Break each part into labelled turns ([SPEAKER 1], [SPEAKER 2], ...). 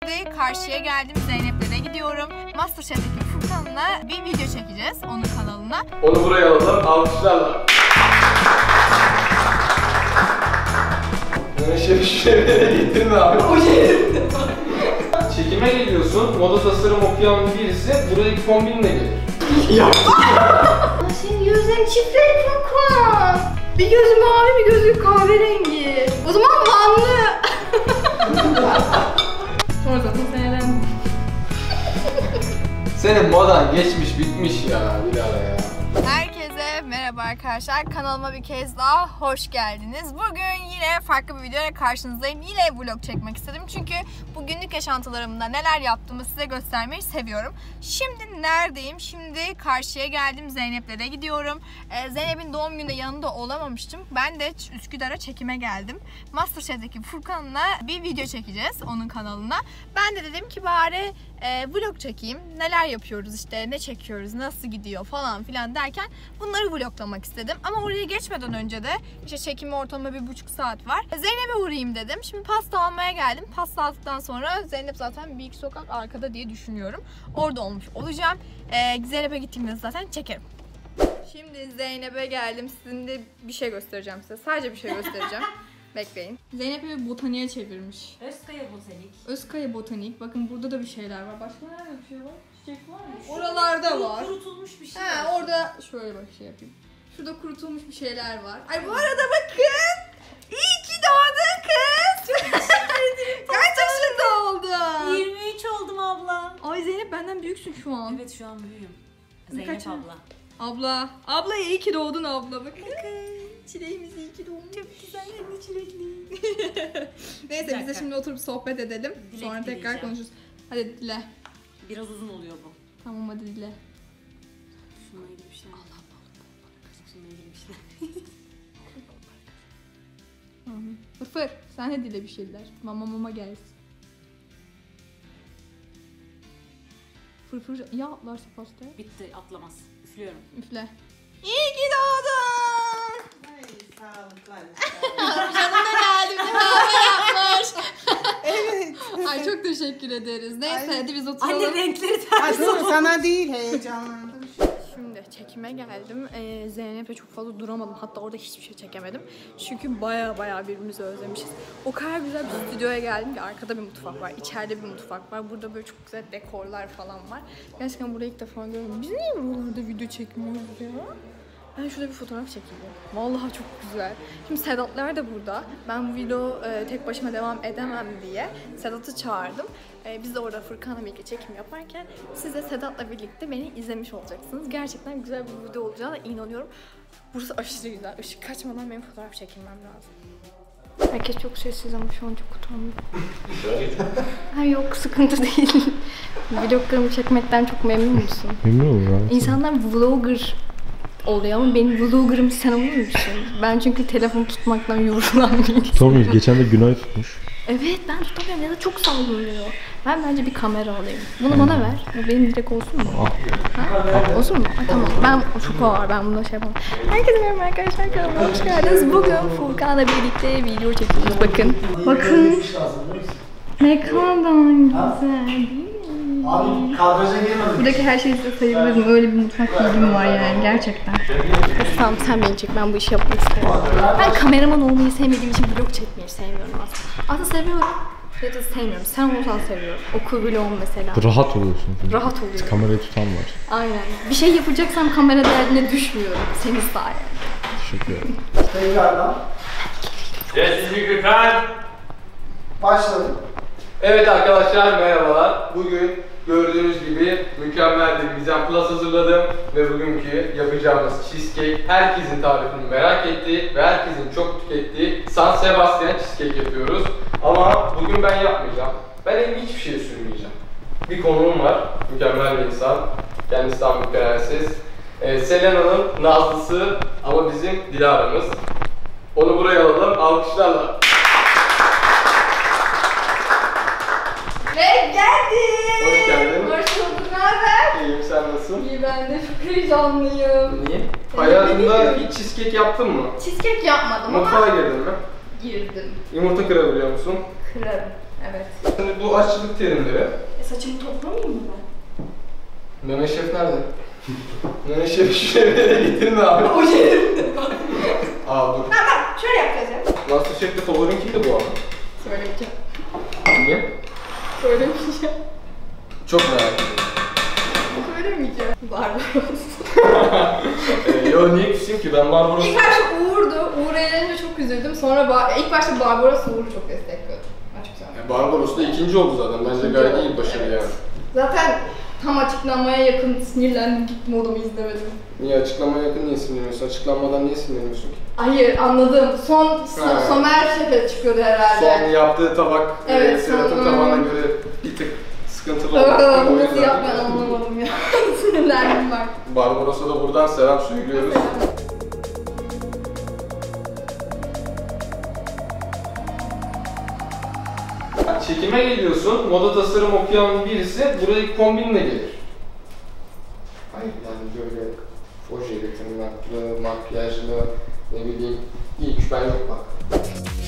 [SPEAKER 1] Şimdi karşıya geldim, Zeynep'lere gidiyorum. MasterChef'teki Furkan'la bir video çekeceğiz onun kanalına.
[SPEAKER 2] Onu buraya alalım, alkışlarla. Şefleri getirme abi. O yerim. Çekime geliyorsun, moda tasarım okuyan birisi buraya kombinle gelir. Ya.
[SPEAKER 1] Senin gözlerin çift renk Furkan. Bir gözü mavi, bir gözü kahverengi. O zaman Vanlı. Sonra zaten seneden.
[SPEAKER 2] Senin modan geçmiş bitmiş ya Bilal ya.
[SPEAKER 1] Herkese merhaba arkadaşlar. Kanalıma bir kez daha hoş geldiniz. Bugün yine farklı bir videoyla karşınızdayım. Yine vlog çekmek istedim. Çünkü bu günlük yaşantılarımda neler yaptığımı size göstermeyi seviyorum. Şimdi neredeyim? Şimdi karşıya geldim. Zeynep'lere gidiyorum. Zeynep'in doğum gününde yanında olamamıştım. Ben de Üsküdar'a çekime geldim. MasterChef'teki Furkan'la bir video çekeceğiz onun kanalına. Ben de dedim ki bari vlog çekeyim. Neler yapıyoruz işte, ne çekiyoruz, nasıl gidiyor falan filan derken bunları vloglamak istedim. Ama oraya geçmeden önce de işte çekimi ortamda 1,5 saat var. Zeynep'e uğrayayım dedim. Şimdi pasta almaya geldim. Pasta aldıktan sonra Zeynep zaten bir iki sokak arkada diye düşünüyorum. Orada olmuş olacağım. Zeynep'e gittiğimde zaten çekerim. Şimdi Zeynep'e geldim. Sizin de bir şey göstereceğim size. Sadece bir şey göstereceğim. Bekleyin. Zeynep'i bir botaniğe çevirmiş.
[SPEAKER 3] Özkaya Botanik.
[SPEAKER 1] Özkaya Botanik. Bakın burada da bir şeyler var. Başka nerede bir şey var? Çiçek var mı? Oralarda var.
[SPEAKER 3] Kurutulmuş bir şey.
[SPEAKER 1] Ha, orada şöyle bak şey yapayım. Şurada kurutulmuş bir şeyler var. Ay bu arada bakın. İyi ki doğdun kız. Çok teşekkür ederim. Kaç yaşında oldun?
[SPEAKER 3] 23 oldum abla.
[SPEAKER 1] Ay Zeynep benden büyüksün şu an.
[SPEAKER 3] Evet şu an büyüğüm. Zeynep abla.
[SPEAKER 1] Abla iyi ki doğdun abla bakın. Çileğimiz iyi ki doğmuş. Çok güzel hem de çilekli. Neyse biz de şimdi oturup sohbet edelim.
[SPEAKER 3] Dilek
[SPEAKER 1] Sonra tekrar
[SPEAKER 3] dileyeceğim.
[SPEAKER 1] konuşuruz. Hadi dile.
[SPEAKER 3] Biraz uzun oluyor bu.
[SPEAKER 1] Tamam hadi dile.
[SPEAKER 3] Şununla ilgili bir şey. Allah şununla ilgili bir şey.
[SPEAKER 1] Fır sen de dile bir şeyler. Mama gelsin. Fır ya atlarsa pastaya.
[SPEAKER 3] Bitti atlamaz. Üflüyorum.
[SPEAKER 1] Üfle. İyi ki doğdun.
[SPEAKER 4] Ay sağlıklar.
[SPEAKER 1] Canım da geldi. Bir kahve yapmış.
[SPEAKER 4] Evet.
[SPEAKER 1] Ay çok teşekkür ederiz. Neyse
[SPEAKER 4] Ay.
[SPEAKER 1] hadi biz oturalım.
[SPEAKER 3] Anne renkleri
[SPEAKER 4] Ay
[SPEAKER 3] ters
[SPEAKER 4] dur
[SPEAKER 3] oldu.
[SPEAKER 4] sana değil heyecanlandım.
[SPEAKER 1] Şimdi çekime geldim. Zeynep'e çok fazla duramadım. Hatta orada hiçbir şey çekemedim. Çünkü baya birbirimizi özlemişiz. O kadar güzel bir stüdyoya geldim ki arkada bir mutfak var, içeride bir mutfak var. Burada böyle çok güzel dekorlar falan var. Gerçekten burayı ilk defa görüyorum. Biz niye buralarda video çekmiyoruz ya? Ben şurada bir fotoğraf çekeyim. Vallahi çok güzel. Şimdi Sedatlar da burada. Ben bu video tek başıma devam edemem diye Sedat'ı çağırdım. Biz de orada Furkan'la birlikte çekim yaparken siz de Sedat'la birlikte beni izlemiş olacaksınız. Gerçekten güzel bir video olacağına inanıyorum. Burası aşırı güzel. Işık kaçmadan benim fotoğraf çekilmem lazım. Herkes çok sessiz ama şu an çok utandım. Hayır yok sıkıntı değil. Vloglarımı çekmekten çok memnun musun?
[SPEAKER 5] Memnunum ya.
[SPEAKER 1] İnsanlar vlogger oluyor ama benim vlogger'ım sen olur musun? Ben çünkü telefon tutmaktan yorulan bir insanım.
[SPEAKER 5] Tutamıyoruz. Geçen de Günay tutmuş.
[SPEAKER 1] Evet ben tutamıyorum ya da çok sallanıyor. Ben bence bir kamera alayım. Bunu bana ver. Bu benim direkt olsun mu? Ha? Olsun mu? Ay, tamam. Ben çok ağır. Ben bunu şey yapamam. Herkese merhaba arkadaşlar. Kanalıma hoş geldiniz. Bugün Furkan'la birlikte video çekiyoruz. Bakın. Bakın. Ne kadar güzel değil mi?
[SPEAKER 4] Abi kadraja girmedim.
[SPEAKER 1] Buradaki her şeyi size sayabilirim. Öyle bir mutfak bilgim var yani gerçekten. Tamam sen beni çek. Ben bu işi yapmak istemiyorum. Ben kameraman olmayı sevmediğim için vlog çekmeyi sevmiyorum aslında. Aslında seviyorum. Ya da sevmiyorum. Sen olsan seviyorum. Okul vlogum mesela.
[SPEAKER 5] Rahat oluyorsun.
[SPEAKER 1] Rahat oluyorum.
[SPEAKER 5] Kamerayı tutan var.
[SPEAKER 1] Aynen. Bir şey yapacaksam kamera derdine düşmüyorum. Senin sayende.
[SPEAKER 5] Teşekkür ederim.
[SPEAKER 4] Tekrardan
[SPEAKER 2] Sessiz Gürkan.
[SPEAKER 4] başladım.
[SPEAKER 2] Evet arkadaşlar merhabalar. Bugün gördüğünüz gibi mükemmel bir mizan plus hazırladım. Ve bugünkü yapacağımız cheesecake herkesin tarifini merak ettiği ve herkesin çok tükettiği San Sebastian cheesecake yapıyoruz. Ama bugün ben yapmayacağım. Ben elime hiçbir şey sürmeyeceğim. Bir konuğum var. Mükemmel bir insan. Kendisi tam bir prenses. Selena'nın Nazlısı ama bizim Dilara'mız. Onu buraya alalım alkışlarla.
[SPEAKER 1] Ve geldim.
[SPEAKER 2] Hoş geldin.
[SPEAKER 1] Hoş bulduk. Ne haber?
[SPEAKER 2] İyiyim, sen nasılsın?
[SPEAKER 1] İyi ben de çok heyecanlıyım.
[SPEAKER 2] Niye? Hayatında hiç cheesecake yaptın mı?
[SPEAKER 1] Cheesecake yapmadım ama
[SPEAKER 2] Mutfağa girdin mi?
[SPEAKER 1] girdim.
[SPEAKER 2] Yumurta kırabiliyor musun?
[SPEAKER 1] Kırarım. Evet.
[SPEAKER 2] Şimdi bu aşçılık terimleri.
[SPEAKER 3] Saçımı toplamayayım mı ben?
[SPEAKER 2] Mehmet Şef nerede? Mehmet Şef şuraya getirin abi.
[SPEAKER 1] O yerimde.
[SPEAKER 2] Aa dur.
[SPEAKER 1] Tamam, şöyle yapacağız ya.
[SPEAKER 2] Masterchef'te favorin kimdi bu arada?
[SPEAKER 1] Söylemeyeceğim.
[SPEAKER 2] Niye?
[SPEAKER 1] Söylemeyeceğim.
[SPEAKER 2] Çok merak ediyorum.
[SPEAKER 1] Söylemeyeceğim. Barbaros.
[SPEAKER 2] Yo niye küseyim ki? Ben Barbaros'um.
[SPEAKER 1] İlk başta Uğur'du. Uğur eğlenince çok üzüldüm. Sonra ilk başta Barbaros Uğur'u çok destekliyordum. Açık söyleyeyim.
[SPEAKER 2] Barbaros da ikinci oldu zaten. Bence gayet iyi bir başarı yani.
[SPEAKER 1] Zaten tam açıklanmaya yakın sinirlendim, gittim odamı izlemedim.
[SPEAKER 2] Niye açıklamaya yakın niye sinirleniyorsun? Açıklanmadan niye sinirleniyorsun ki?
[SPEAKER 1] Hayır, anladım. Somer Şef'e çıkıyordu herhalde.
[SPEAKER 2] Son yaptığı tabak,
[SPEAKER 1] Evet,
[SPEAKER 2] Serhat'ın
[SPEAKER 1] son-
[SPEAKER 2] tabağına göre bir tık sıkıntılı oldu. O
[SPEAKER 1] Nasıl
[SPEAKER 2] yüzden
[SPEAKER 1] yapmayan anlamadım ya. Sinirlendim bak.
[SPEAKER 2] Barbaros'a da buradan selam söylüyoruz. Çekime geliyorsun, moda tasarım okuyan birisi buraya kombinle gelir. Hayır yani böyle ojeli, tırnaklı, makyajlı, ne bileyim, ilk ben yok bak.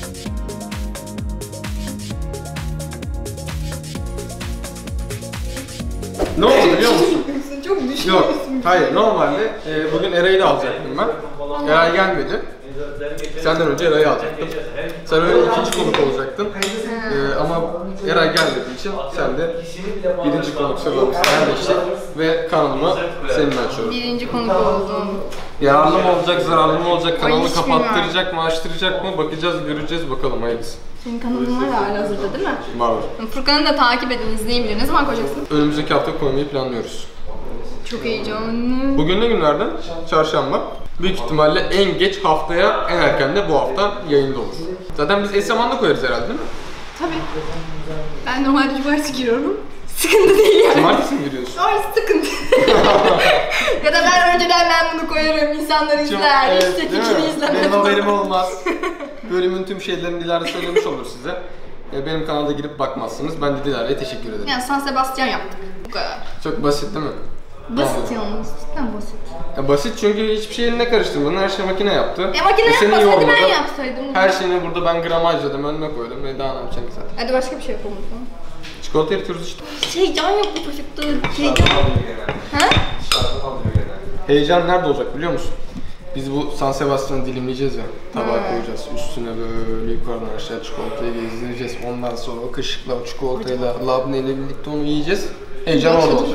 [SPEAKER 2] Ne oldu biliyor musun?
[SPEAKER 1] Çok düşünüyorsun.
[SPEAKER 2] Yok, hayır normalde bugün Eray'ı da alacaktım ben. Eray gelmedi. Senden önce Eray'ı alacaktım. Sen öyle ikinci konuk olacaktın. Ama Eray gelmediği için sen de birinci konuk sıralamasına yerleştin ve kanalımı seninle açıyorum.
[SPEAKER 1] Birinci konuk oldum.
[SPEAKER 2] Yararlı mı olacak, zararlı mı olacak, kanalı
[SPEAKER 1] hiç bilmiyorum.
[SPEAKER 2] kapattıracak mı, açtıracak mı bakacağız, göreceğiz bakalım hayırlısı.
[SPEAKER 1] Senin kanalın var hala hazırda değil mi?
[SPEAKER 2] Var.
[SPEAKER 1] Furkan'ı da takip edin, izleyin bile. Ne zaman koyacaksın?
[SPEAKER 2] Önümüzdeki hafta koymayı planlıyoruz.
[SPEAKER 1] Çok heyecanlı.
[SPEAKER 2] Bugün ne günlerden? Çarşamba. Büyük ihtimalle en geç haftaya, en erken de bu hafta yayında olur. Zaten biz eş zamanlı koyarız herhalde değil mi?
[SPEAKER 1] Tabii. Ben normalde cumartesi giriyorum. Sıkıntı değil yani.
[SPEAKER 2] Cumartesi mi giriyorsun?
[SPEAKER 1] Ay sıkıntı. Ya da ben önceden bunu koyarım, insanlar izler,
[SPEAKER 2] Evet,
[SPEAKER 1] işte
[SPEAKER 2] değil mi?
[SPEAKER 1] fikrini izlemez.
[SPEAKER 2] Benim haberim olmaz. Bölümün tüm şeylerini Dilara söylemiş olur size. Benim kanalda girip bakmazsınız. Ben de Dilara'ya teşekkür ederim.
[SPEAKER 1] Yani San Sebastian yaptık. Bu kadar.
[SPEAKER 2] Çok basit değil mi?
[SPEAKER 1] Basit yalnız. Cidden basit.
[SPEAKER 2] Ya basit çünkü hiçbir şey eline karıştırmadın. Her şey makine yaptı.
[SPEAKER 1] Makine
[SPEAKER 2] seni
[SPEAKER 1] yapmasaydı ben
[SPEAKER 2] yormadı.
[SPEAKER 1] yapsaydım.
[SPEAKER 2] Her şeyini burada ben gramajladım, önüne koydum ve daha ne yapacaksın ki zaten.
[SPEAKER 1] Hadi başka bir şey yapalım o zaman.
[SPEAKER 2] Çikolata eritiyoruz işte.
[SPEAKER 1] Heyecan yok bu çocukta. Heyecan. Ha?
[SPEAKER 2] Heyecan nerede olacak biliyor musun? Biz bu San Sebastian'ı dilimleyeceğiz ya, tabağa koyacağız. Üstüne böyle yukarıdan aşağı çikolatayı gezdireceğiz. Ondan sonra o kaşıkla, o çikolatayla, labneyle birlikte onu yiyeceğiz. Heyecan orada olacak.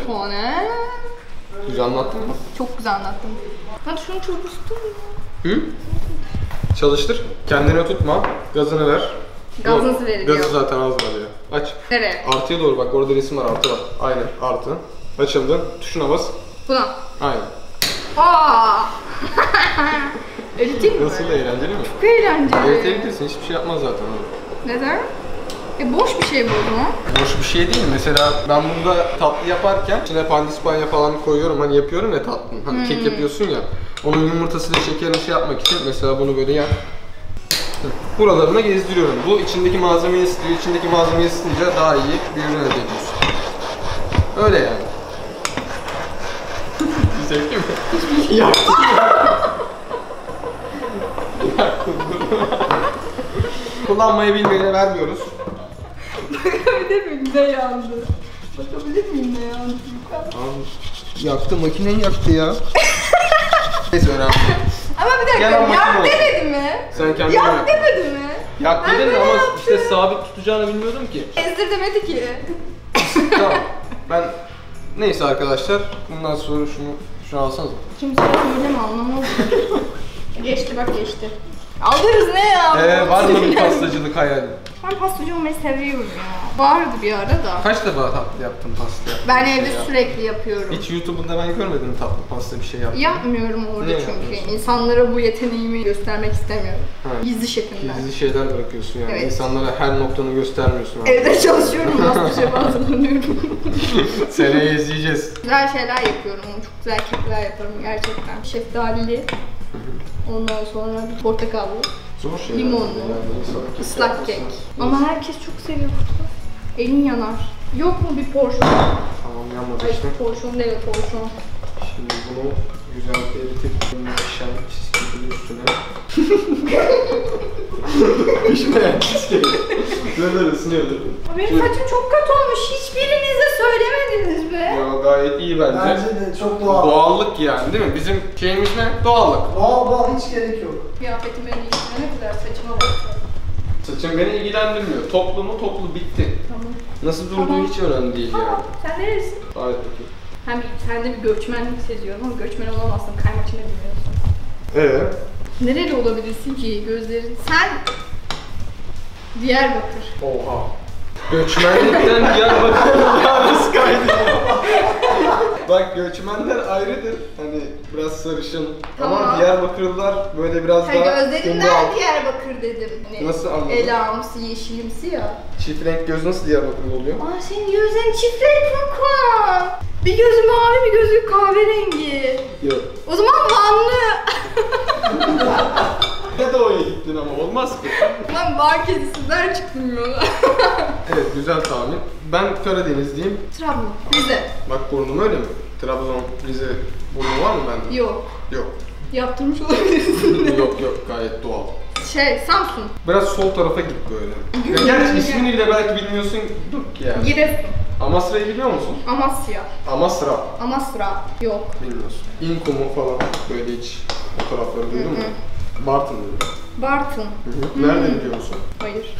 [SPEAKER 2] Güzel anlattın mı?
[SPEAKER 1] Çok güzel anlattın. Hadi şunu çalıştır.
[SPEAKER 2] Hı? Çalıştır. Kendine tutma. Gazını ver.
[SPEAKER 1] Gaz
[SPEAKER 2] Yok,
[SPEAKER 1] nasıl veriliyor?
[SPEAKER 2] Gazı zaten az var ya. Aç.
[SPEAKER 1] Nereye?
[SPEAKER 2] Artıya doğru bak, orada resim var, artı var. Aynen, artı. Açıldı. Tuşuna bas.
[SPEAKER 1] Buna.
[SPEAKER 2] Aynen.
[SPEAKER 1] Aaa! Eriteyim mi?
[SPEAKER 2] Nasıl, eğlenceli mi?
[SPEAKER 1] Çok eğlenceli.
[SPEAKER 2] Eritebilirsin, hiçbir şey yapmaz zaten oğlum.
[SPEAKER 1] Neden? Boş bir şey bu o zaman.
[SPEAKER 2] Boş bir şey değil. Mesela ben burada tatlı yaparken içine pandispanya falan koyuyorum, hani yapıyorum ya tatlı. Hani kek yapıyorsun ya. Onun yumurtasıyla şekerini şey yapmak için mesela bunu böyle yak. Buralarına gezdiriyorum. Bu içindeki malzemeyi ısıtıyor. İçindeki malzemeyi ısıtınca daha iyi bir ürün elde ediyorsun. Öyle yani. Zevkli mi? Yaktın ya. Kullanmayı bilmeyene vermiyoruz.
[SPEAKER 1] Bakabilir miyim ne yandı? Bakabilir miyim ne yandı?
[SPEAKER 2] Abi, yaktı, makineyi yaktı ya. Neyse önemli.
[SPEAKER 1] Ama bir dakika,
[SPEAKER 2] Yalan makine
[SPEAKER 1] yak
[SPEAKER 2] olsun.
[SPEAKER 1] demedi mi?
[SPEAKER 2] Sen kendin
[SPEAKER 1] Yak
[SPEAKER 2] yaktın.
[SPEAKER 1] demedi mi?
[SPEAKER 2] Yak
[SPEAKER 1] Ben
[SPEAKER 2] dedin
[SPEAKER 1] böyle
[SPEAKER 2] ama
[SPEAKER 1] yaptım.
[SPEAKER 2] işte sabit tutacağını bilmiyordum ki.
[SPEAKER 1] Ezdir demedi ki.
[SPEAKER 2] Tamam. Ben neyse arkadaşlar, bundan sonra şunu alsanız.
[SPEAKER 1] Kimse söyleme anlamadım. Geçti bak geçti. Alırız ne ya?
[SPEAKER 2] Var mı bir pastacılık hayali?
[SPEAKER 1] Ben pastacı olmayı seviyorum ya. Vardı bir ara da.
[SPEAKER 2] Kaç defa tatlı yaptın pasta?
[SPEAKER 1] Ben evde sürekli yapıyorum.
[SPEAKER 2] Hiç YouTube'da ben görmedim tatlı pasta bir şey yaptın.
[SPEAKER 1] Yapmıyorum orada
[SPEAKER 2] Ne
[SPEAKER 1] çünkü.
[SPEAKER 2] yapıyorsun?
[SPEAKER 1] İnsanlara bu yeteneğimi göstermek istemiyorum.
[SPEAKER 2] Ha.
[SPEAKER 1] Gizli şekilde.
[SPEAKER 2] Gizli şeyler bırakıyorsun yani.
[SPEAKER 1] Evet.
[SPEAKER 2] İnsanlara her noktanı göstermiyorsun. abi.
[SPEAKER 1] Evde çalışıyorum, Masterchef'e hazırlanıyorum.
[SPEAKER 2] Seneye izleyeceğiz.
[SPEAKER 1] Güzel şeyler yapıyorum, çok güzel kekler yaparım gerçekten. Şeftalili, ondan sonra portakallı,
[SPEAKER 2] Zor şeyler.
[SPEAKER 1] limonlu, ıslak kek. Ama herkes çok seviyor bunu. Elin yanar. Yok mu bir porsiyon?
[SPEAKER 2] Tamam, yanmadı
[SPEAKER 1] Ay
[SPEAKER 2] işte.
[SPEAKER 1] porsiyon değil, porsiyon.
[SPEAKER 2] Şimdi bunu güzel eritip şen cheesecake Şunun üstüne. Pişmeyen cheesecake. Böyle ısınıyordu.
[SPEAKER 1] Benim saçım çok kötü olmuş. Hiçbiriniz de söylemediniz be.
[SPEAKER 2] Ya gayet iyi bence.
[SPEAKER 4] Bence de çok doğal.
[SPEAKER 2] Doğallık yani değil mi? Bizim şeyimiz ne? Doğallık.
[SPEAKER 4] Doğal hiç gerek yok.
[SPEAKER 1] Kıyafetim beni ilgilenene kadar saçıma bak.
[SPEAKER 2] Saçım beni ilgilendirmiyor. Toplu bitti.
[SPEAKER 1] Tamam.
[SPEAKER 2] Nasıl durduğu
[SPEAKER 1] Tamam.
[SPEAKER 2] hiç önemli değil yani.
[SPEAKER 1] Tamam. Sen neresin?
[SPEAKER 2] Gayet okey.
[SPEAKER 1] Hem sende bir göçmenlik seziyorum ama göçmen olamazsın. Kaymaçını bilmiyorsun. Nereli olabilirsin ki gözlerin? Sen Diyarbakır.
[SPEAKER 2] Oha. Göçmenlikten Diyarbakır'a nasıl kaydı? Bak göçmenler ayrıdır. Hani biraz sarışın.
[SPEAKER 1] Tamam.
[SPEAKER 2] Ama Diyarbakırlılar böyle biraz
[SPEAKER 1] Hayır,
[SPEAKER 2] daha
[SPEAKER 1] gözlerinden Diyarbakır dedim. Hani
[SPEAKER 2] Nasıl anladın?
[SPEAKER 1] Elamsı, yeşilimsi ya.
[SPEAKER 2] Çift renk göz nasıl Diyarbakırlı oluyor?
[SPEAKER 1] Aa, senin gözlerin çift renk Furkan. Bir gözü mavi, bir gözü kahverengi.
[SPEAKER 2] Yok.
[SPEAKER 1] O zaman Vanlı.
[SPEAKER 2] Ne doğuya gittin ama olmaz ki.
[SPEAKER 1] Ben Van kedisinden çıktım yola.
[SPEAKER 2] Evet güzel tahmin. Ben Karadenizliyim.
[SPEAKER 1] Trabzon, Rize.
[SPEAKER 2] Bak burnum öyle mi? Trabzon, Rize burnu var mı bende?
[SPEAKER 1] Yok.
[SPEAKER 2] Yok.
[SPEAKER 1] Yaptırmış olabilirsin.
[SPEAKER 2] Yok gayet doğal.
[SPEAKER 1] Samsun.
[SPEAKER 2] Biraz sol tarafa git böyle. Ya gerçi ismini bile belki bilmiyorsun ki yani.
[SPEAKER 1] Giresun.
[SPEAKER 2] Amasra'yı biliyor musun?
[SPEAKER 1] Amasya.
[SPEAKER 2] Amasra.
[SPEAKER 1] Amasra. Yok.
[SPEAKER 2] Bilmiyorsun. İnkumu falan böyle hiç o tarafları duydun mu? Bartın dedi.
[SPEAKER 1] Bartın.
[SPEAKER 2] Nerede biliyor musun?
[SPEAKER 1] Hayır.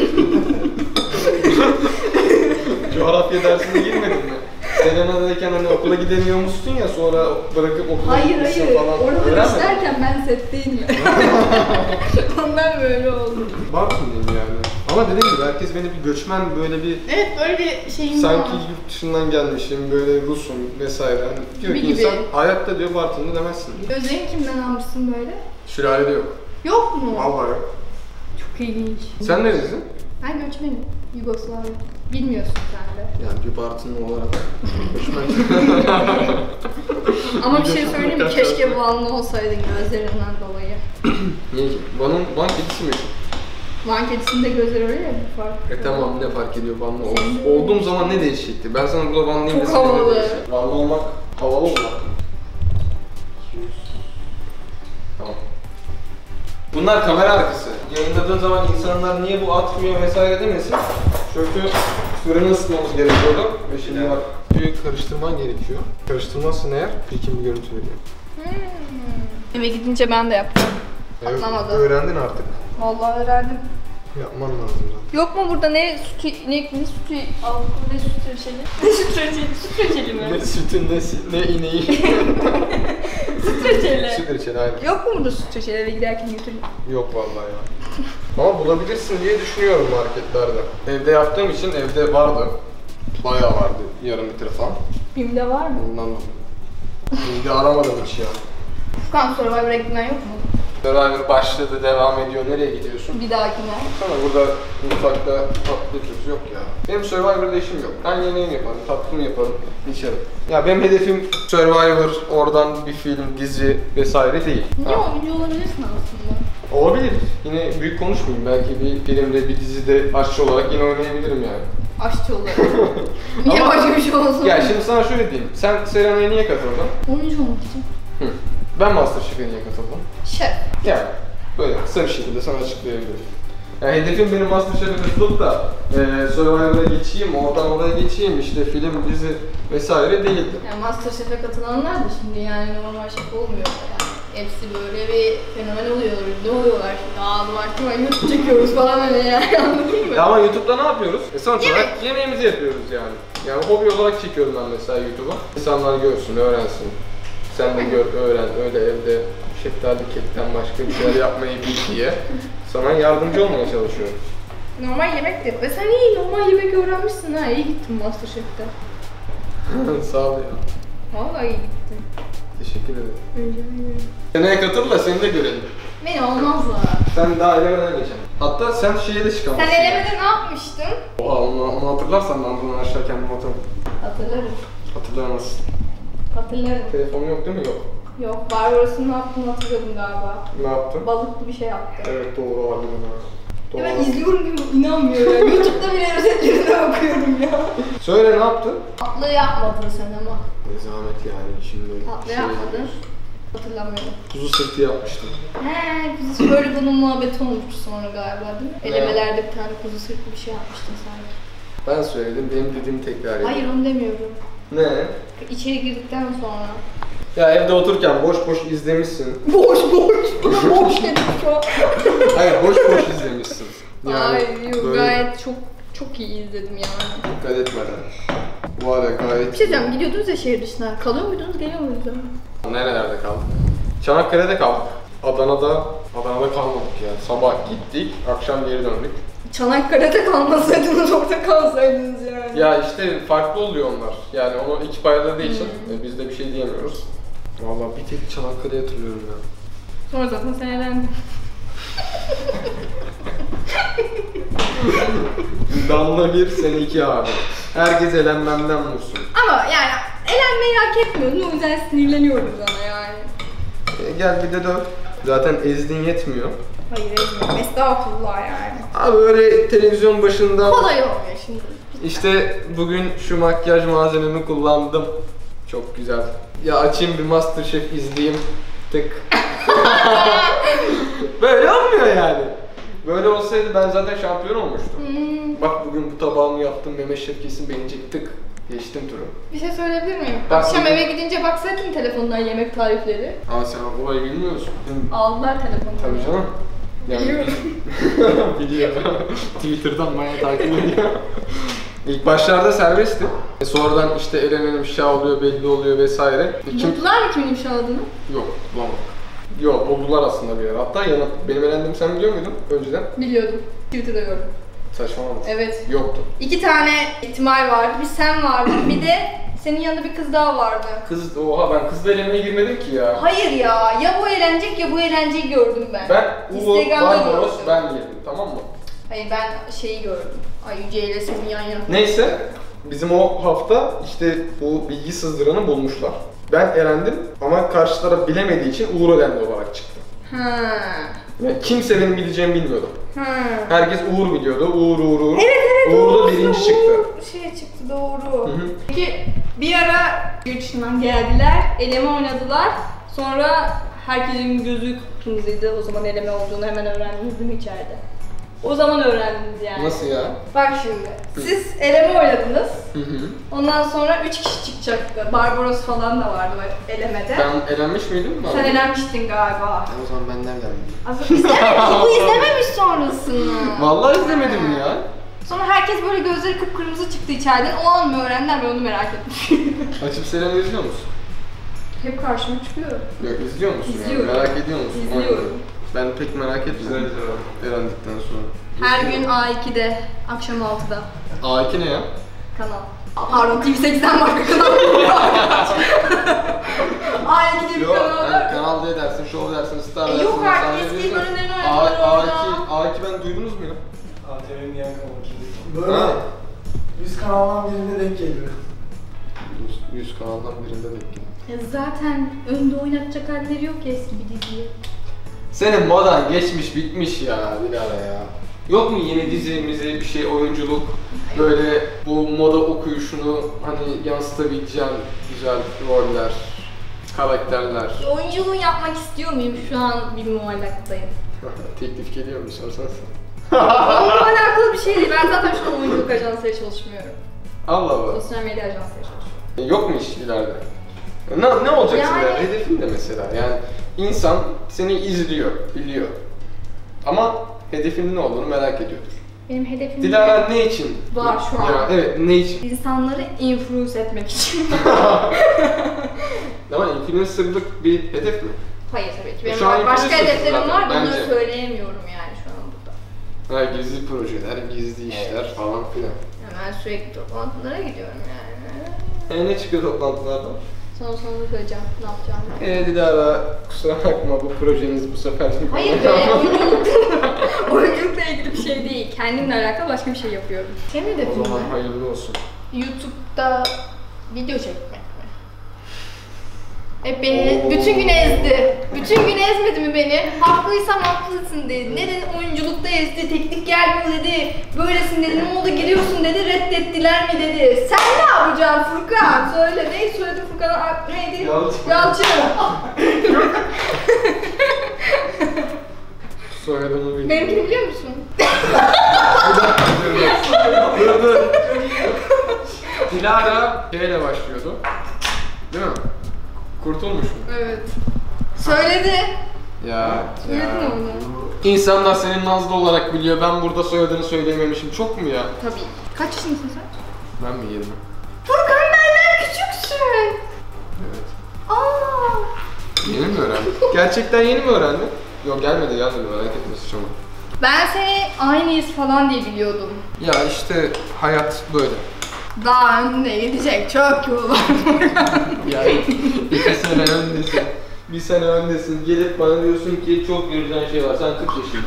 [SPEAKER 2] Coğrafya dersine girmedin mi? Selena'dayken hani okula gidemiyormuşsun ya sonra bırakıp okula
[SPEAKER 1] Hayır
[SPEAKER 2] gitmişsin falan.
[SPEAKER 1] Orada
[SPEAKER 2] Öğrenmedin mi?
[SPEAKER 1] işlerken ben setteyim ya. Ondan böyle oldu.
[SPEAKER 2] Bartın'dayım yani. Ama dediğim gibi herkes beni bir göçmen böyle bir
[SPEAKER 1] Evet, böyle bir şeyim
[SPEAKER 2] sanki
[SPEAKER 1] var.
[SPEAKER 2] yurt dışından gelmişim böyle Rusum vesaire. Hani diyor ki
[SPEAKER 1] Gibi.
[SPEAKER 2] insan hayatta diyor Bartın'da demezsin.
[SPEAKER 1] Gözlerini kimden almışsın böyle?
[SPEAKER 2] Sülalede yok.
[SPEAKER 1] Yok mu?
[SPEAKER 2] Vallahi yok.
[SPEAKER 1] Çok ilginç.
[SPEAKER 2] Sen nerelisin?
[SPEAKER 1] Ben göçmenim. Yugoslavya. Bilmiyorsun sen de.
[SPEAKER 2] Yani bir Bartınlı olarak göçmen.
[SPEAKER 1] Ama bir şey
[SPEAKER 2] Göçmen
[SPEAKER 1] söyleyeyim mi?
[SPEAKER 2] kaç
[SPEAKER 1] Keşke
[SPEAKER 2] yaşında?
[SPEAKER 1] Vanlı olsaydın gözlerinden dolayı.
[SPEAKER 2] Niye ki? Van kedisi mi?
[SPEAKER 1] Van kedisinde gözleri öyle ya, bir fark.
[SPEAKER 2] Tamam ne fark ediyor Vanlı
[SPEAKER 1] Senin-
[SPEAKER 2] olduğum zaman ne değişecekti? Ben sana burada Vanlıyım
[SPEAKER 1] Çok
[SPEAKER 2] desem ne
[SPEAKER 1] havalı.
[SPEAKER 2] değişecek? Vanlı olmak havalı olmak. Tamam. Bunlar kamera arkası. Yayınladığın zaman insanlar niye bu atmıyor vesaire demesin. Çünkü fırını ısıtmamız gerekiyordu. Ve şimdi bak bir karıştırman gerekiyor. Karıştırmazsan eğer çirkin bir görüntü veriyor.
[SPEAKER 1] Eve gidince ben de yaptım.
[SPEAKER 2] Evet,
[SPEAKER 1] Anlamadım.
[SPEAKER 2] öğrendin artık.
[SPEAKER 1] Vallahi öğrendim.
[SPEAKER 2] Yapman lazım zaten.
[SPEAKER 1] Yok mu burada ne sütü, ne sütü, ne süt reçeli? Ne süt reçeli? Süt reçeli mi?
[SPEAKER 2] Ne sütün ne ineği.
[SPEAKER 1] Süt reçeli.
[SPEAKER 2] Süt reçeli aynen.
[SPEAKER 1] Yok mu burada süt reçeli, eve giderken götürün?
[SPEAKER 2] Yok vallahi ya. Ama bulabilirsin diye düşünüyorum marketlerde. Evde yaptığım için evde vardı. Bayağı vardı, yarım litre falan.
[SPEAKER 1] Bim'de var mı?
[SPEAKER 2] Ondan dolayı. Şimdi aramadım hiç ya.
[SPEAKER 1] Furkan Survivor'a gitmen yok mu?
[SPEAKER 2] Survivor başladı, devam ediyor. Nereye gidiyorsun?
[SPEAKER 1] Bir dahakine.
[SPEAKER 2] Sana burada mutfakta tatlı tuz yok ya. Benim Survivor'da işim yok. Ben yemeğimi yaparım, tatlımı yaparım, içerim. Ya benim hedefim Survivor, oradan bir film, dizi vesaire değil.
[SPEAKER 1] Niye
[SPEAKER 2] Ha.
[SPEAKER 1] oyuncu olabilirsin aslında?
[SPEAKER 2] Olabilir. Yine büyük konuşmayayım. Belki bir filmde, bir dizide aşçı olarak yine oynayabilirim yani.
[SPEAKER 1] Aşçı olarak. Niye
[SPEAKER 2] Ama-
[SPEAKER 1] başka bir şey olsun?
[SPEAKER 2] Ya şimdi sana şöyle diyeyim. Sen Serena'ya niye katıldın?
[SPEAKER 1] Oyuncu olmak için.
[SPEAKER 2] Hı. Ben Masterchef'e niye katıldım?
[SPEAKER 1] Şef.
[SPEAKER 2] Yani böyle kısa bir şekilde sana açıklayabilirim. Yani hedefim benim Masterchef'e katılıp da Survivor'a geçeyim, oradan oraya geçeyim, işte film, dizi vesaire değildi.
[SPEAKER 1] Yani Masterchef'e katılanlar da şimdi yani normal şef olmuyor yani. Hepsi böyle bir fenomen oluyor, ne oluyorlar şimdi? Ağzı var, YouTube çekiyoruz falan öyle yani, anladın mı?
[SPEAKER 2] Ya ama YouTube'da ne yapıyoruz? Sonuç olarak yemeğimizi yapıyoruz yani. Yani hobi olarak çekiyorum ben mesela YouTube'a. İnsanlar görsün, öğrensin. Sen de gör, öğren, öyle evde şeftali kekten başka bir şeyler yapmayı bil diye sana yardımcı olmaya çalışıyorum.
[SPEAKER 1] Normal yemek de yap. Ve sen iyi normal yemek öğrenmişsin ha, iyi gittin Masterchef'te.
[SPEAKER 2] Sağ ol ya.
[SPEAKER 1] Vallahi iyi gittin.
[SPEAKER 2] Teşekkür ederim.
[SPEAKER 1] Rica ederim.
[SPEAKER 2] Seneye katıl da seni de görelim.
[SPEAKER 1] Beni olmazlar.
[SPEAKER 2] Sen daha elemeden geçen. Hatta sen şeye de çıkamazsın.
[SPEAKER 1] Sen elemede ne yapmıştın?
[SPEAKER 2] Oha onu hatırlarsan ben buradan aşağı kendimi atarım.
[SPEAKER 1] Hatırlarım.
[SPEAKER 2] Hatırlayamazsın.
[SPEAKER 1] Hatırlarım.
[SPEAKER 2] Telefonun yok değil mi? Yok.
[SPEAKER 1] Yok, Barbaros'un ne yaptığını hatırlıyordum galiba.
[SPEAKER 2] Ne yaptın?
[SPEAKER 1] Balıklı bir şey yaptı.
[SPEAKER 2] Evet doğru harbiden ha. Doğru.
[SPEAKER 1] Ya ben izliyorum gibi inanmıyorum ya. YouTube'da bile özetlerine bakıyorum ya.
[SPEAKER 2] Söyle ne yaptın?
[SPEAKER 1] Tatlı yapmadın sen ama.
[SPEAKER 2] Ne zahmet yani şimdi.
[SPEAKER 1] Tatlı
[SPEAKER 2] şey
[SPEAKER 1] yapmadın.
[SPEAKER 2] yapıyoruz.
[SPEAKER 1] Hatırlamıyorum.
[SPEAKER 2] Kuzu sırtı yapmıştım.
[SPEAKER 1] He, kuzu böyle bunun muhabbeti olmuştu sonra galiba değil mi?
[SPEAKER 2] Ne?
[SPEAKER 1] Elemelerde bir tane kuzu sırtlı bir şey yapmıştın sanki.
[SPEAKER 2] Ben söyledim, benim dediğimi tekrar edin.
[SPEAKER 1] Hayır onu demiyorum.
[SPEAKER 2] Ne?
[SPEAKER 1] İçeri girdikten sonra.
[SPEAKER 2] Ya evde otururken boş boş izlemişsin.
[SPEAKER 1] Boş. Boş dedim şu an.
[SPEAKER 2] Hayır, boş boş izlemişsin.
[SPEAKER 1] Ay yok,
[SPEAKER 2] böyle
[SPEAKER 1] gayet çok iyi izledim yani.
[SPEAKER 2] dikkat etmeden. Bu arada gayet...
[SPEAKER 1] Bir şey diyeceğim, gidiyordunuz ya şehir dışına. Kalıyor muydunuz, geliyor muydunuz?
[SPEAKER 2] Nerelerde kaldık? Çanakkale'de kaldık. Adana'da kalmadık ya. Sabah gittik, akşam geri döndük.
[SPEAKER 1] Çanakkale'de kalmasaydınız, orada kalsaydınız yani.
[SPEAKER 2] Ya işte farklı oluyor onlar. Yani onu iki payladığı için biz de bir şey diyemiyoruz. Vallahi bir tek Çanakkale'yi hatırlıyorum ya.
[SPEAKER 1] Sonra zaten sen elendin.
[SPEAKER 2] Damla bir, sen iki abi. Herkes elenmemden vursun.
[SPEAKER 1] Ama yani elenmeyi hak etmiyordun, o yüzden sinirleniyorum sana yani.
[SPEAKER 2] Gel bir de dön. Zaten ezdin yetmiyor.
[SPEAKER 1] Hayır ezmiyorum, estağfurullah yani.
[SPEAKER 2] Abi öyle televizyon başında...
[SPEAKER 1] Kolay olmuyor şimdi.
[SPEAKER 2] İşte bugün şu makyaj malzememi kullandım. Çok güzel. Ya açayım bir MasterChef izleyeyim. Tık. Böyle olmuyor yani. Böyle olsaydı ben zaten şampiyon olmuştum. Bak bugün bu tabağımı yaptım, Mehmet Şef kesin beğenecek, tık. Geçtim turu.
[SPEAKER 1] Bir şey söyleyebilir miyim?
[SPEAKER 2] Bak,
[SPEAKER 1] Akşam
[SPEAKER 2] bugün-
[SPEAKER 1] eve gidince baksaydın telefondan yemek tarifleri.
[SPEAKER 2] Aa sen olayı bilmiyorsun.
[SPEAKER 1] Aldılar telefonu.
[SPEAKER 2] Tabii canım.
[SPEAKER 1] Biliyorum.
[SPEAKER 2] Biliyorum. Twitter'dan bayağı takip ediyor. İlk başlarda serbestti. Sonradan işte elemenim ifşa oluyor, belli oluyor vesaire.
[SPEAKER 1] Buldular mı kimin ifşaladığını?
[SPEAKER 2] Yok, bulamadık. Yok, buldular aslında bir yer. Hatta benim elendiğimi sen biliyor muydun önceden?
[SPEAKER 1] Biliyordum. Twitter'da gördüm.
[SPEAKER 2] Saçmalama.
[SPEAKER 1] Evet.
[SPEAKER 2] Yoktu.
[SPEAKER 1] 2 tane ihtimal vardı. Bir sen vardın, bir de senin yanında bir kız daha vardı.
[SPEAKER 2] Kız, oha ben kızla elemeye girmedim ki ya.
[SPEAKER 1] Hayır ya bu eğlenecek ya bu eğlenceyi gördüm ben.
[SPEAKER 2] Ben Uğur,
[SPEAKER 1] Instagram'da
[SPEAKER 2] Barbaros,
[SPEAKER 1] gördüm.
[SPEAKER 2] ben girdim, tamam mı?
[SPEAKER 1] Hayır ben şeyi gördüm. Ay Yüce ile senin yan yana.
[SPEAKER 2] Neyse, bizim o hafta işte bu bilgi sızdıranı bulmuşlar. Ben elendim ama karşı taraf bilemediği için Uğur elendi olarak çıktı.
[SPEAKER 1] Ha.
[SPEAKER 2] Yani kimse benim bileceğimi bilmiyordu.
[SPEAKER 1] Ha.
[SPEAKER 2] Herkes Uğur biliyordu. Uğur.
[SPEAKER 1] Evet
[SPEAKER 2] Uğur da
[SPEAKER 1] doğru.
[SPEAKER 2] birinci çıktı.
[SPEAKER 1] Uğur şey çıktı doğru.
[SPEAKER 2] Hı hı.
[SPEAKER 1] Peki bir ara yurt dışından geldiler, eleme oynadılar. Sonra herkesin gözü kıpkırmızıydı. O zaman eleme olduğunu hemen öğrendiniz değil mi içeride? O zaman öğrendiniz yani.
[SPEAKER 2] Nasıl ya?
[SPEAKER 1] Bak şimdi, siz eleme oynadınız.
[SPEAKER 2] Hı hı.
[SPEAKER 1] Ondan sonra 3 kişi çıkacaktı. Barbaros falan da vardı o elemede.
[SPEAKER 2] Ben elenmiş miydim?
[SPEAKER 1] Sen elenmiştin galiba.
[SPEAKER 2] O zaman ben nereden bileyim?
[SPEAKER 1] Bu izlememiş sonrasını.
[SPEAKER 2] Vallahi izlemedim ya.
[SPEAKER 1] Sonra herkes böyle gözleri kıpkırmızı çıktı içeriden. O an mı öğrendiler, ben onu merak ettim.
[SPEAKER 2] Açıp Selen'i izliyor musun?
[SPEAKER 1] Hep karşıma çıkıyor.
[SPEAKER 2] Yok, izliyor musun?
[SPEAKER 1] İzliyorum.
[SPEAKER 2] Yani? Merak ediyor musun?
[SPEAKER 1] İzliyorum.
[SPEAKER 2] Ben pek merak etmedim. Elendikten sonra.
[SPEAKER 1] Her gün A2'de, akşam 6'da
[SPEAKER 2] A2 ne ya?
[SPEAKER 1] kanal. Pardon, TV8'den başka kanal yok. A2 diye bir
[SPEAKER 2] Yok,
[SPEAKER 1] kanal var.
[SPEAKER 2] kanal diye dersin, show dersin, star dersin.
[SPEAKER 1] Yok artık,
[SPEAKER 2] sahne
[SPEAKER 1] eski
[SPEAKER 2] diyorsun.
[SPEAKER 1] bölümlerini oynadılar
[SPEAKER 2] A2 ben duydunuz mu ya?
[SPEAKER 4] ATV'nin yan kanalı. Böyle
[SPEAKER 2] Ha.
[SPEAKER 4] 100 kanaldan birine denk geliyor.
[SPEAKER 2] 100 kanaldan birinde denk geliyor.
[SPEAKER 1] Ya zaten önde oynatacak halleri yok ya eski bir diziyi.
[SPEAKER 2] Senin modan geçmiş bitmiş ya Dilara ya. Yok mu yeni dizimize bir şey, oyunculuk, böyle bu moda okuyuşunu hani yansıtabileceğin güzel roller, karakterler.
[SPEAKER 1] Oyunculuğu yapmak istiyor muyum? Şu an bir muallaktayım.
[SPEAKER 2] Teklif geliyor mu sorsan sen?
[SPEAKER 1] Onunla alakalı bir şey değil. Ben zaten şu an oyunculuk ajansıyla çalışmıyorum.
[SPEAKER 2] Allah Allah.
[SPEAKER 1] Sosyal medya ajansıyla çalışıyorum.
[SPEAKER 2] Yok mu iş ileride? Ne olacaksın
[SPEAKER 1] Yani-
[SPEAKER 2] ya? Hedefin de mesela yani insan seni izliyor, biliyor. Ama hedefinin ne olduğunu merak ediyordur.
[SPEAKER 1] Benim hedefim
[SPEAKER 2] Dilara ne için?
[SPEAKER 1] Var şu an.
[SPEAKER 2] Ya, evet, ne için?
[SPEAKER 1] insanları influence etmek için.
[SPEAKER 2] Ama influencerlık bir hedef mi?
[SPEAKER 1] Hayır tabii ki. Benim
[SPEAKER 2] Şu an
[SPEAKER 1] başka
[SPEAKER 2] influencer'sın
[SPEAKER 1] hedeflerim
[SPEAKER 2] zaten,
[SPEAKER 1] var. Bunları
[SPEAKER 2] bence.
[SPEAKER 1] söyleyemiyorum yani şu an burada.
[SPEAKER 2] Ha, gizli projeler, gizli işler falan filan.
[SPEAKER 1] Hemen sürekli toplantılara gidiyorum yani.
[SPEAKER 2] Ne çıkıyor toplantılardan?
[SPEAKER 1] Sonra söyleyeceğim ne yapacağımı.
[SPEAKER 2] Dilara kusura bakma bu projeniz bu sefer.
[SPEAKER 1] Hayır be, oyunculukla ilgili bir şey değil. Kendimle alakalı başka bir şey yapıyorum. Senin
[SPEAKER 2] O
[SPEAKER 1] hedefin
[SPEAKER 2] zaman
[SPEAKER 1] ne?
[SPEAKER 2] hayırlı olsun.
[SPEAKER 1] YouTube'da video çekmek mi? Hep beni bütün gün ezdi. Bütün gün ezmedi mi beni? Haklıysam haklısın dedi. Ne dedi? Oyunculukta ezdi, teknik gelmiyor dedi. Böylesin dedi, ne oldu giriyorsun dedi, reddettiler mi dedi. Sen ne Hocam Furkan söyle. Neyi söyledi Furkan'a? Neydi?
[SPEAKER 2] Yalçın.
[SPEAKER 1] Yalçın.
[SPEAKER 2] Soyadını bilmiyorum.
[SPEAKER 1] Benimkini biliyor musun?
[SPEAKER 2] Dur. Dilara T ile başlıyordu. Değil mi? Kurtulmuş mu?
[SPEAKER 1] Evet. Söyledi.
[SPEAKER 2] Ya.
[SPEAKER 1] Söyledin mi onu?
[SPEAKER 2] İnsanlar senin Nazlı olarak biliyor. Ben burada soyadını söyleyememişim. Çok mu ya?
[SPEAKER 1] Tabii. Kaç yaşındasın sen?
[SPEAKER 2] Ben mi 20?
[SPEAKER 1] Furkan benden küçüksün.
[SPEAKER 2] Evet.
[SPEAKER 1] Aa.
[SPEAKER 2] Yeni mi öğrendin? Gerçekten yeni mi öğrendin? Yok gelmedi merak etme sıçama.
[SPEAKER 1] Ben seni aynıyız falan diye biliyordum.
[SPEAKER 2] Ya işte hayat böyle.
[SPEAKER 1] Daha önüne gidecek çok yol var.
[SPEAKER 2] Yani 2 sene öndesin. 1 sene öndesin. Gelip bana diyorsun ki çok göreceğin şey var. Sen 40 yaşında.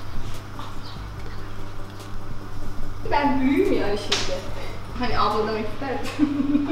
[SPEAKER 1] Ben büyüğüm yani şimdi. Hani abla demek isterdim.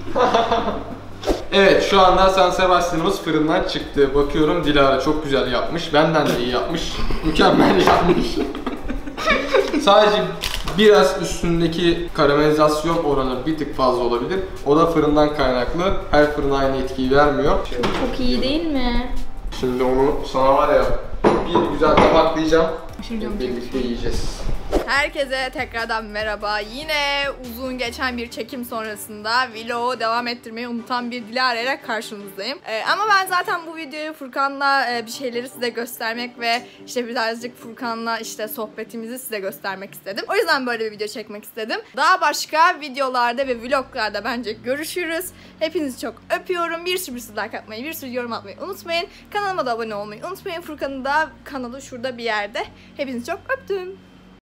[SPEAKER 2] Evet şu anda San Sebastian'ımız fırından çıktı. Bakıyorum Dilara çok güzel yapmış. Benden de iyi yapmış. Mükemmel yapmış. Sadece biraz üstündeki karamelizasyon oranı bir tık fazla olabilir. O da fırından kaynaklı. Her fırın aynı etkiyi vermiyor.
[SPEAKER 3] Çok iyi değil mi?
[SPEAKER 2] Şimdi onu sana var ya bir güzel tabaklayacağım.
[SPEAKER 1] Şimdi
[SPEAKER 2] Birlikte yiyeceğiz.
[SPEAKER 1] Herkese tekrardan merhaba. Yine uzun geçen bir çekim sonrasında vlogu devam ettirmeyi unutan bir Dilara ile karşınızdayım. Ama ben zaten bu videoyu Furkan'la bir şeyleri size göstermek ve işte birazcık Furkan'la işte sohbetimizi size göstermek istedim. O yüzden böyle bir video çekmek istedim. Daha başka videolarda ve vloglarda bence görüşürüz. Hepinizi çok öpüyorum. Bir sürü like atmayı, bir sürü yorum atmayı unutmayın. Kanalıma da abone olmayı unutmayın. Furkan'ın da kanalı şurada bir yerde. Hepinizi çok öptüm.